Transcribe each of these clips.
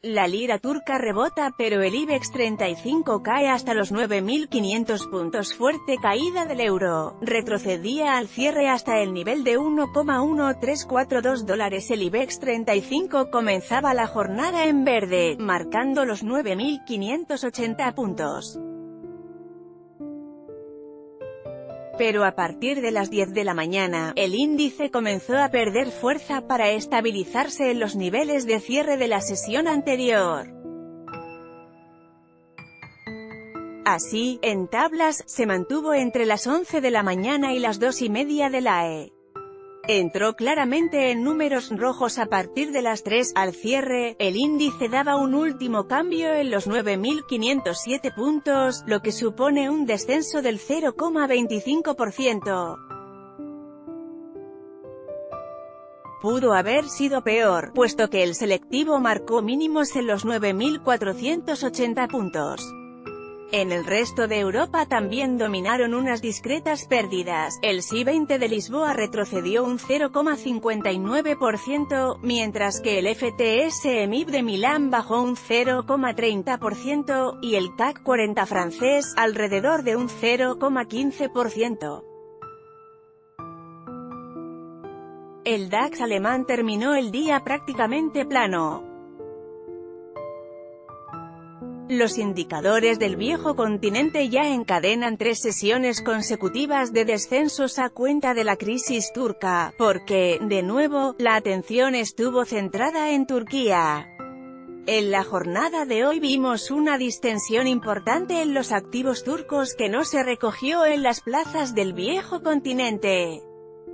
La lira turca rebota pero el IBEX 35 cae hasta los 9.500 puntos. Fuerte caída del euro. Retrocedía al cierre hasta el nivel de $1,1342. El IBEX 35 comenzaba la jornada en verde, marcando los 9.580 puntos. Pero a partir de las 10 de la mañana, el índice comenzó a perder fuerza para estabilizarse en los niveles de cierre de la sesión anterior. Así, en tablas, se mantuvo entre las 11 de la mañana y las 2:30 de la e. Entró claramente en números rojos a partir de las 3. Al cierre, el índice daba un último cambio en los 9.507 puntos, lo que supone un descenso del 0,25%. Pudo haber sido peor, puesto que el selectivo marcó mínimos en los 9.480 puntos. En el resto de Europa también dominaron unas discretas pérdidas. El SI 20 de Lisboa retrocedió un 0,59%, mientras que el FTSE MIB de Milán bajó un 0,30%, y el CAC 40 francés, alrededor de un 0,15%. El DAX alemán terminó el día prácticamente plano. Los indicadores del viejo continente ya encadenan 3 sesiones consecutivas de descensos a cuenta de la crisis turca, porque, de nuevo, la atención estuvo centrada en Turquía. En la jornada de hoy vimos una distensión importante en los activos turcos que no se recogió en las plazas del viejo continente.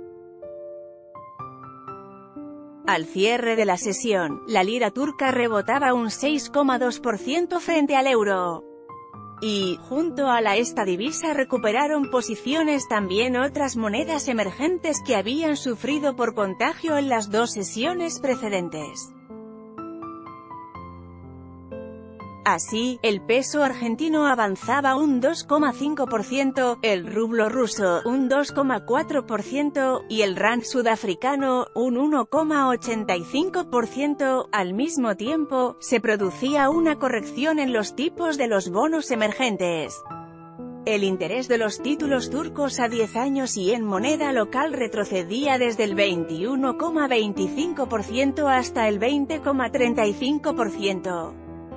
Al cierre de la sesión, la lira turca rebotaba un 6,2% frente al euro. Y, junto a esta divisa recuperaron posiciones también otras monedas emergentes que habían sufrido por contagio en las 2 sesiones precedentes. Así, el peso argentino avanzaba un 2,5%, el rublo ruso, un 2,4%, y el rand sudafricano, un 1,85%. Al mismo tiempo, se producía una corrección en los tipos de los bonos emergentes. El interés de los títulos turcos a 10 años y en moneda local retrocedía desde el 21,25% hasta el 20,35%.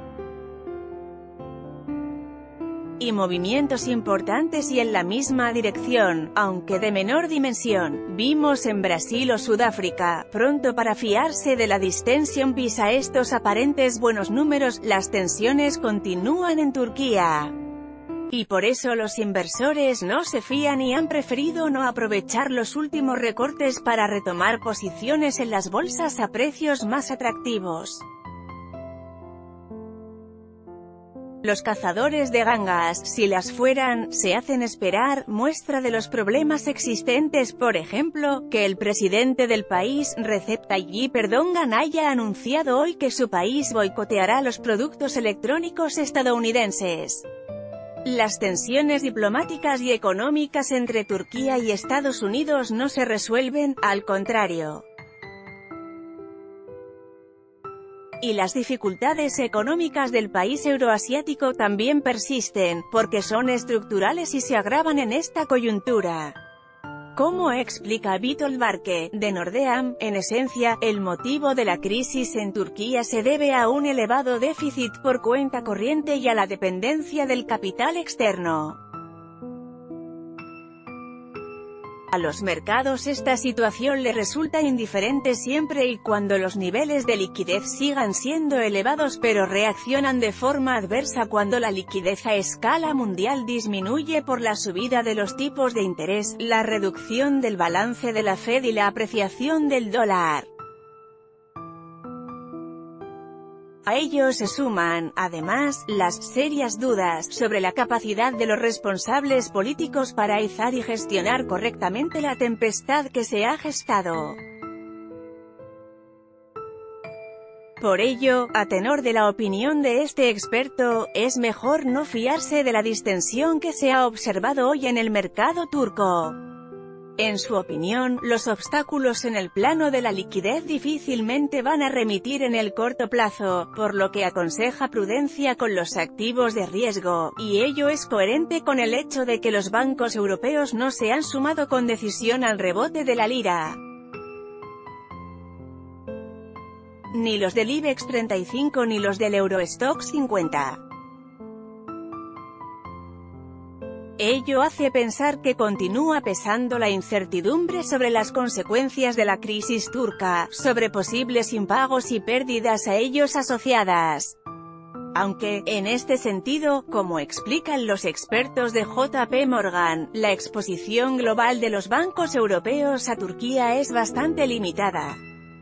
Y movimientos importantes y en la misma dirección, aunque de menor dimensión, vimos en Brasil o Sudáfrica, pronto para fiarse de la distensión pese a estos aparentes buenos números. Las tensiones continúan en Turquía. Y por eso los inversores no se fían y han preferido no aprovechar los últimos recortes para retomar posiciones en las bolsas a precios más atractivos. Los cazadores de gangas, si las fueran, se hacen esperar. Muestra de los problemas existentes, por ejemplo, que el presidente del país, Recep Tayyip Erdogan, haya anunciado hoy que su país boicoteará los productos electrónicos estadounidenses. Las tensiones diplomáticas y económicas entre Turquía y Estados Unidos no se resuelven, al contrario. Y las dificultades económicas del país euroasiático también persisten, porque son estructurales y se agravan en esta coyuntura. Como explica Witold Bärke, de Nordeam, en esencia, el motivo de la crisis en Turquía se debe a un elevado déficit por cuenta corriente y a la dependencia del capital externo. A los mercados esta situación le resulta indiferente siempre y cuando los niveles de liquidez sigan siendo elevados, pero reaccionan de forma adversa cuando la liquidez a escala mundial disminuye por la subida de los tipos de interés, la reducción del balance de la Fed y la apreciación del dólar. A ello se suman, además, las serias dudas sobre la capacidad de los responsables políticos para izar y gestionar correctamente la tempestad que se ha gestado. Por ello, a tenor de la opinión de este experto, es mejor no fiarse de la distensión que se ha observado hoy en el mercado turco. En su opinión, los obstáculos en el plano de la liquidez difícilmente van a remitir en el corto plazo, por lo que aconseja prudencia con los activos de riesgo, y ello es coherente con el hecho de que los bancos europeos no se han sumado con decisión al rebote de la lira. Ni los del IBEX 35 ni los del Eurostoxx 50. Ello hace pensar que continúa pesando la incertidumbre sobre las consecuencias de la crisis turca, sobre posibles impagos y pérdidas a ellos asociadas. Aunque, en este sentido, como explican los expertos de JP Morgan, la exposición global de los bancos europeos a Turquía es bastante limitada.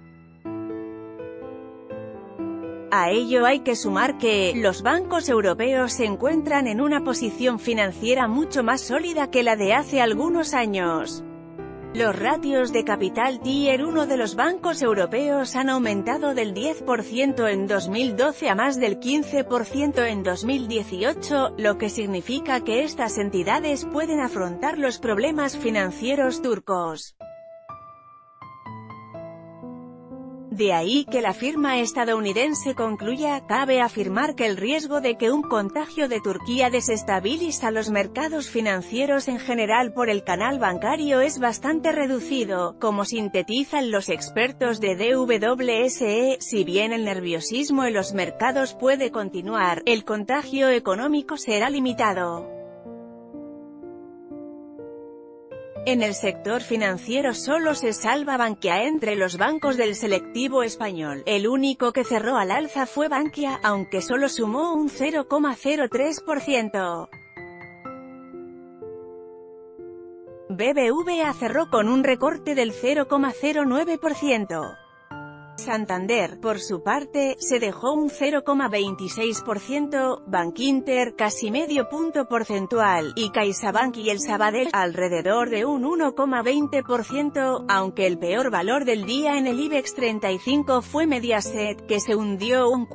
A ello hay que sumar que, los bancos europeos se encuentran en una posición financiera mucho más sólida que la de hace algunos años. Los ratios de capital Tier 1 de los bancos europeos han aumentado del 10% en 2012 a más del 15% en 2018, lo que significa que estas entidades pueden afrontar los problemas financieros turcos. De ahí que la firma estadounidense concluya, cabe afirmar que el riesgo de que un contagio de Turquía desestabiliza los mercados financieros en general por el canal bancario es bastante reducido, como sintetizan los expertos de DWSE, si bien el nerviosismo en los mercados puede continuar, el contagio económico será limitado. En el sector financiero solo se salva Bankia entre los bancos del selectivo español. El único que cerró al alza fue Bankia, aunque solo sumó un 0,03%. BBVA cerró con un recorte del 0,09%. Santander, por su parte, se dejó un 0,26%, Bankinter, casi medio punto porcentual, y CaixaBank y el Sabadell, alrededor de un 1,20%, aunque el peor valor del día en el IBEX 35 fue Mediaset, que se hundió un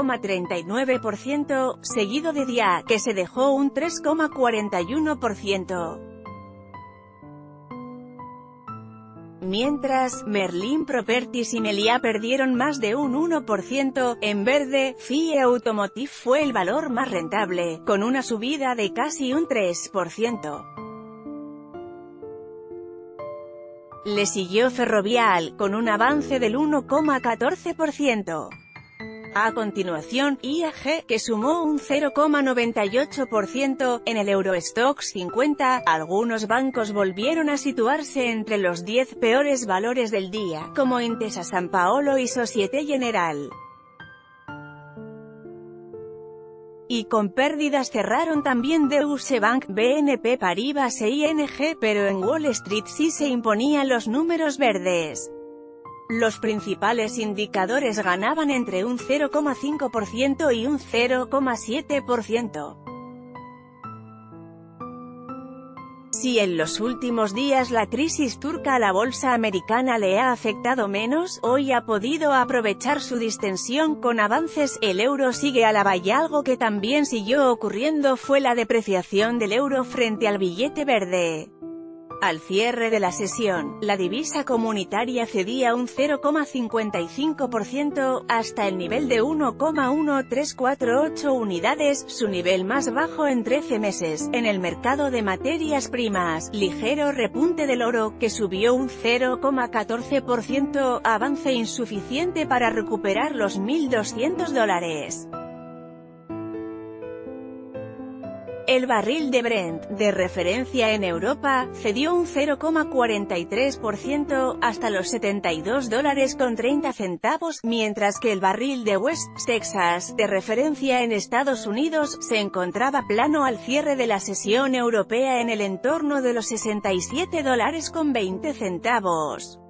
4,39%, seguido de Dia, que se dejó un 3,41%. Mientras, Merlin Properties y Meliá perdieron más de un 1%, en verde, FIE Automotive fue el valor más rentable, con una subida de casi un 3%. Le siguió Ferrovial, con un avance del 1,14%. A continuación, IAG, que sumó un 0,98%, en el Eurostoxx 50, algunos bancos volvieron a situarse entre los 10 peores valores del día, como Intesa Sanpaolo y Société Générale. Y con pérdidas cerraron también Deutsche Bank, BNP Paribas e ING, pero en Wall Street sí se imponían los números verdes. Los principales indicadores ganaban entre un 0,5% y un 0,7%. Si en los últimos días la crisis turca a la bolsa americana le ha afectado menos, hoy ha podido aprovechar su distensión con avances. El euro sigue a la baja, y algo que también siguió ocurriendo fue la depreciación del euro frente al billete verde. Al cierre de la sesión, la divisa comunitaria cedía un 0,55%, hasta el nivel de 1,1348 unidades, su nivel más bajo en 13 meses. En el mercado de materias primas, ligero repunte del oro, que subió un 0,14%, avance insuficiente para recuperar los $1.200. El barril de Brent, de referencia en Europa, cedió un 0,43%, hasta los $72,30, mientras que el barril de West Texas, de referencia en Estados Unidos, se encontraba plano al cierre de la sesión europea en el entorno de los $67,20.